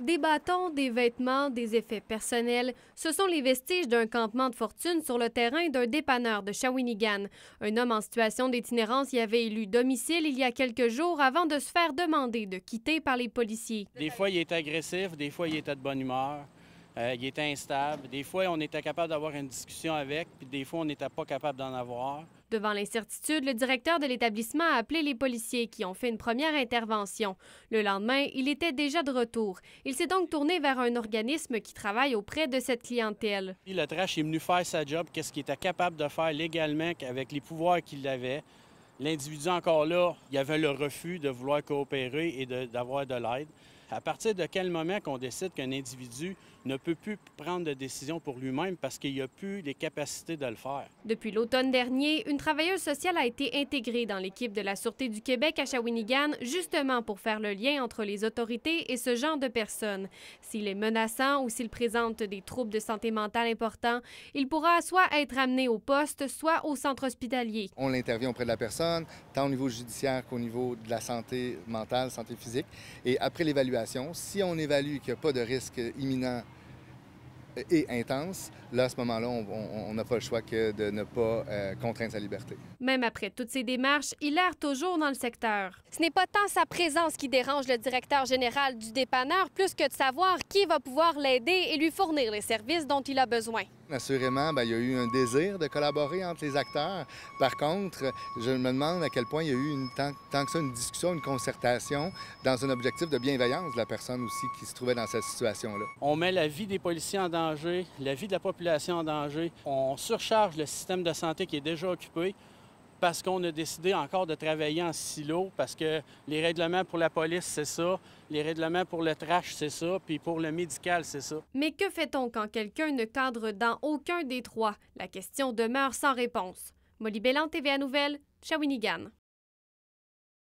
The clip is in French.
Des bâtons, des vêtements, des effets personnels, ce sont les vestiges d'un campement de fortune sur le terrain d'un dépanneur de Shawinigan. Un homme en situation d'itinérance y avait élu domicile il y a quelques jours avant de se faire demander de quitter par les policiers. Des fois, il était agressif, des fois, il était de bonne humeur, il était instable. Des fois, on était capable d'avoir une discussion avec, puis des fois, on n'était pas capable d'en avoir. Devant l'incertitude, le directeur de l'établissement a appelé les policiers qui ont fait une première intervention. Le lendemain, il était déjà de retour. Il s'est donc tourné vers un organisme qui travaille auprès de cette clientèle. Le trash est venu faire sa job, qu'est-ce qu'il était capable de faire légalement avec les pouvoirs qu'il avait. L'individu encore là, il avait le refus de vouloir coopérer et d'avoir de l'aide. À partir de quel moment qu'on décide qu'un individu ne peut plus prendre de décision pour lui-même parce qu'il n'a plus les capacités de le faire? Depuis l'automne dernier, une travailleuse sociale a été intégrée dans l'équipe de la Sûreté du Québec à Shawinigan, justement pour faire le lien entre les autorités et ce genre de personnes. S'il est menaçant ou s'il présente des troubles de santé mentale importants, il pourra soit être amené au poste, soit au centre hospitalier. On intervient auprès de la personne, tant au niveau judiciaire qu'au niveau de la santé mentale, santé physique. Et après l'évaluation, si on évalue qu'il n'y a pas de risque imminent et intense, là, à ce moment-là, on n'a pas le choix que de ne pas contraindre sa liberté. Même après toutes ces démarches, il erre toujours dans le secteur. Ce n'est pas tant sa présence qui dérange le directeur général du dépanneur, plus que de savoir qui va pouvoir l'aider et lui fournir les services dont il a besoin. Assurément, il y a eu un désir de collaborer entre les acteurs. Par contre, je me demande à quel point il y a eu tant que ça une discussion, une concertation dans un objectif de bienveillance de la personne aussi qui se trouvait dans cette situation-là. On met la vie des policiers en danger, la vie de la population en danger. On surcharge le système de santé qui est déjà occupé parce qu'on a décidé encore de travailler en silo, parce que les règlements pour la police, c'est ça, les règlements pour le trash, c'est ça, puis pour le médical, c'est ça. Mais que fait-on quand quelqu'un ne cadre dans aucun des trois? La question demeure sans réponse. Molly Belland, TVA Nouvelles, Shawinigan.